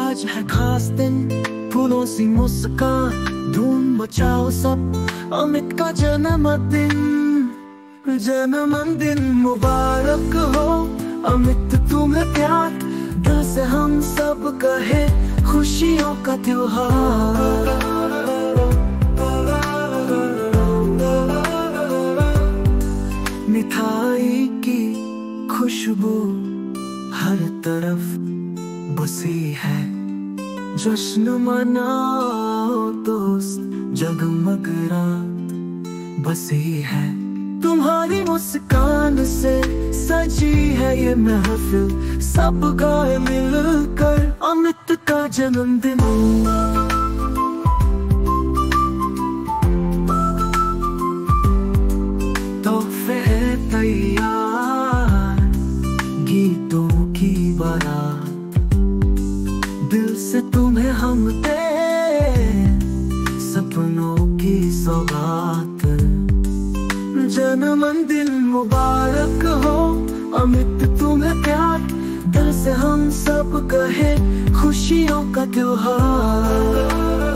आज है खास दिन, फूलों सी मुस्कान, धूम मचाओ सब, अमित का जन्मदिन। जन्मदिन मुबारक हो अमित, तुम्हें प्यार दिल से हम सब कहे, खुशियों का त्योहार। मिठाई की खुशबू हर तरफ बसी है, जश्न मनाओ दोस्त, जगमग रात बसी है। तुम्हारी मुस्कान से सजी है ये महफिल, सब गाए मिलकर अमित का जन्मदिन। तोहफे तैयार, गीतों की बारात, दिल से तुम्हें हम दे सपनों की सौगात। जन्मदिन मुबारक हो अमित, तुम्हें प्यार दिल से हम सब कहे, खुशियों का त्योहार।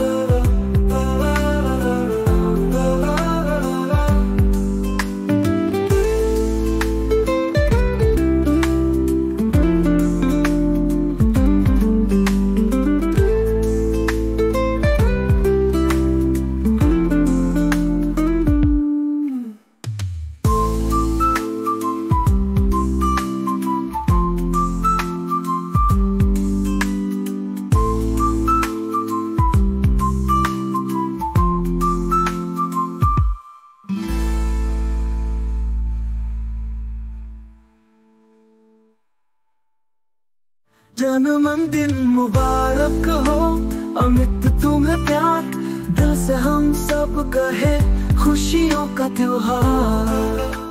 जन्मदिन मुबारक हो अमित, तुम्हें प्यार दिल से हम सब कहे, खुशियों का त्योहार।